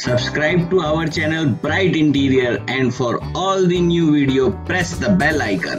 Subscribe to our channel Bright Interior, and for all the new video press the bell icon.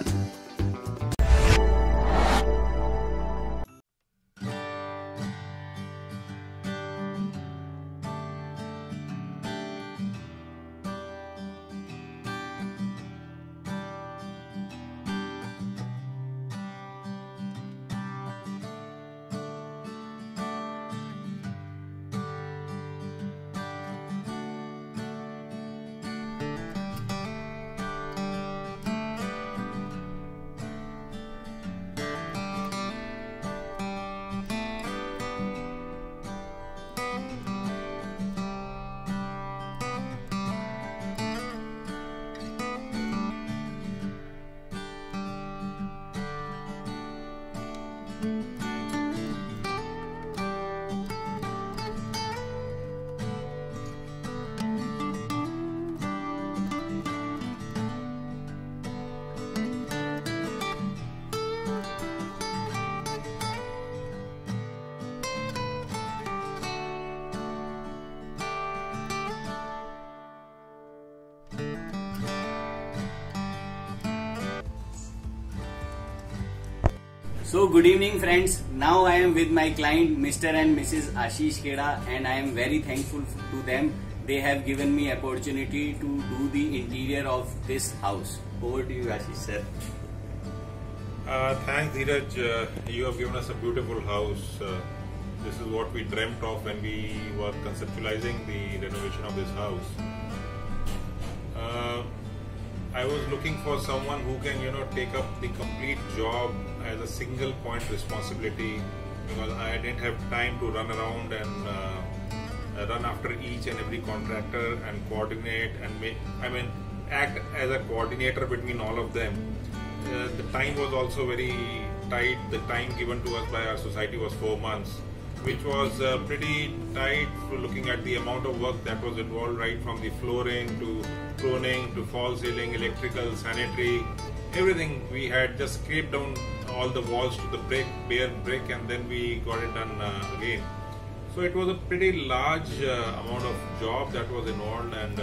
So good evening friends, now I am with my client Mr. and Mrs. Ashish Kheda, and I am very thankful to them. They have given me opportunity to do the interior of this house. Over to you Ashish sir. Thanks Dheeraj, you have given us a beautiful house. This is what we dreamt of when we were conceptualizing the renovation of this house. I was looking for someone who can, take up the complete job as a single point responsibility, because I didn't have time to run around and run after each and every contractor and coordinate and act as a coordinator between all of them. The time was also very tight. The time given to us by our society was 4 months, which was pretty tight for looking at the amount of work that was involved, right from the flooring to pruning to fall ceiling, electrical, sanitary, everything. We had just scraped down all the walls to the bare brick, and then we got it done again. So it was a pretty large amount of job that was involved, and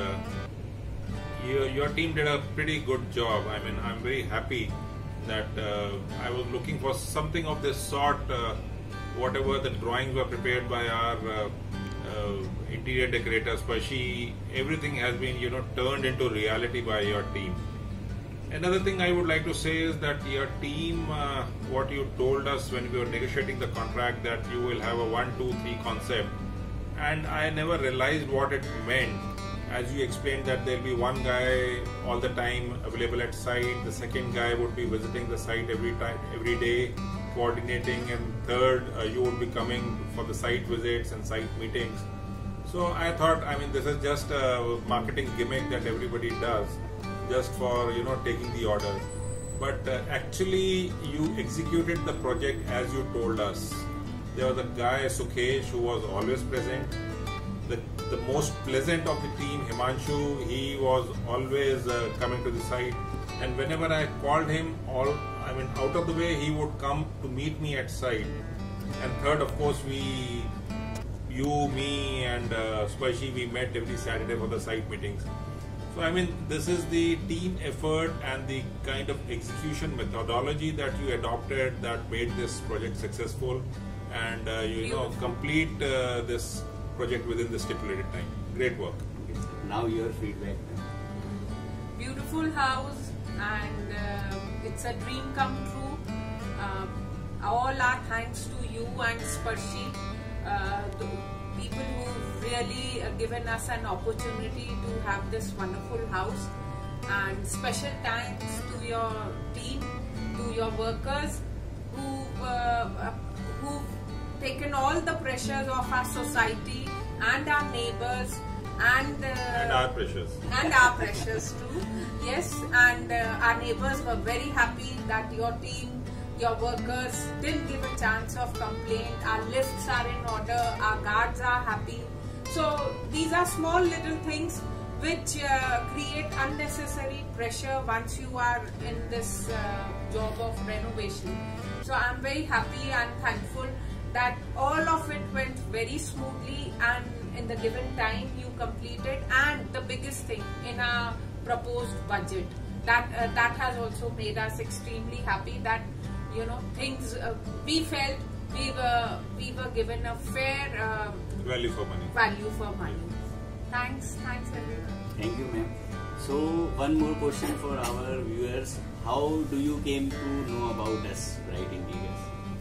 your team did a pretty good job. I'm very happy that I was looking for something of this sort. Whatever the drawings were prepared by our interior decorators, everything has been turned into reality by your team. Another thing I would like to say is that your team, what you told us when we were negotiating the contract, that you will have a 1, 2, 3 concept, and I never realized what it meant. As you explained that there will be one guy all the time available at site, the second guy would be visiting the site every day, coordinating, and third you would be coming for the site visits and site meetings. So I thought, this is just a marketing gimmick that everybody does just for taking the orders, but actually you executed the project as you told us. There was a guy Sqft who was always present. The most pleasant of the team, Himanshu, he was always coming to the site, and whenever I called him, out of the way, he would come to meet me at site. And third, of course, you, me and Sqft, we met every Saturday for the site meetings. So this is the team effort and the kind of execution methodology that you adopted that made this project successful, and complete this project within the stipulated time. Great work. Now your feedback. Beautiful house, and it's a dream come true. All our thanks to you and Sqft, the people who've really given us an opportunity to have this wonderful house. And special thanks to your team, to your workers who've taken all the pressures of our society and our neighbors and our pressures. And our pressures too. Yes, and our neighbors were very happy that your team, your workers didn't give a chance of complaint. Our lifts are in order, our guards are happy. So these are small little things which create unnecessary pressure once you are in this job of renovation. So I'm very happy and thankful that all of it went very smoothly, and in the given time you completed, and the biggest thing, in our proposed budget. That has also made us extremely happy that things we felt we were given a fair value for money. Thanks everyone. Thank you, ma'am. So one more question for our viewers: how do you came to know about us, Bright Interiors?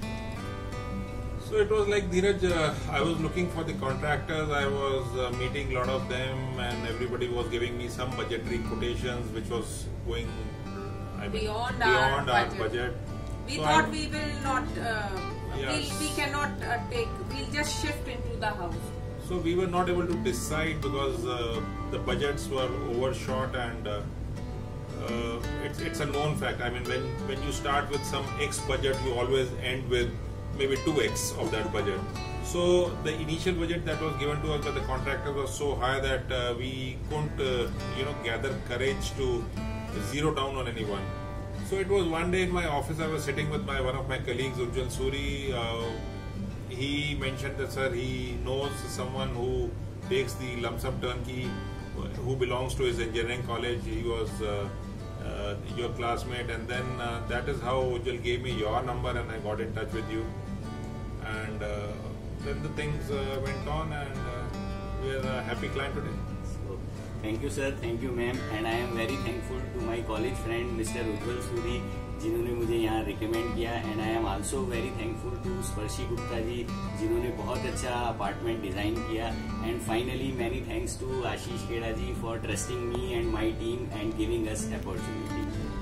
So it was like, Dheeraj, I was looking for the contractors. I was meeting a lot of them, and everybody was giving me some budgetary quotations, which was going beyond our budget. We so thought we will not. Yes. We cannot take. We'll just shift into the house. So we were not able to decide because the budgets were overshot, and it's a known fact. I mean, when you start with some X budget, you always end with maybe 2x of that budget. So the initial budget that was given to us by the contractor was so high that we couldn't gather courage to zero down on anyone. So it was one day in my office, I was sitting with one of my colleagues, Ujjwal Suri. He mentioned that, sir, he knows someone who takes the lump sum turnkey, who belongs to his engineering college. He was your classmate, and then that is how Ujjwal gave me your number, and I got in touch with you. And then the things went on, and we are a happy client today. So, thank you, sir. Thank you, ma'am. And I am very thankful to my college friend, Mr. Ujjwal Suri, जिन्होंने मुझे यहाँ recommend किया. And I am also very thankful to Sparshi Gupta ji, जिन्होंने बहुत अच्छा apartment design किया. And finally many thanks to Ashish Khera ji for trusting me and my team and giving us opportunity.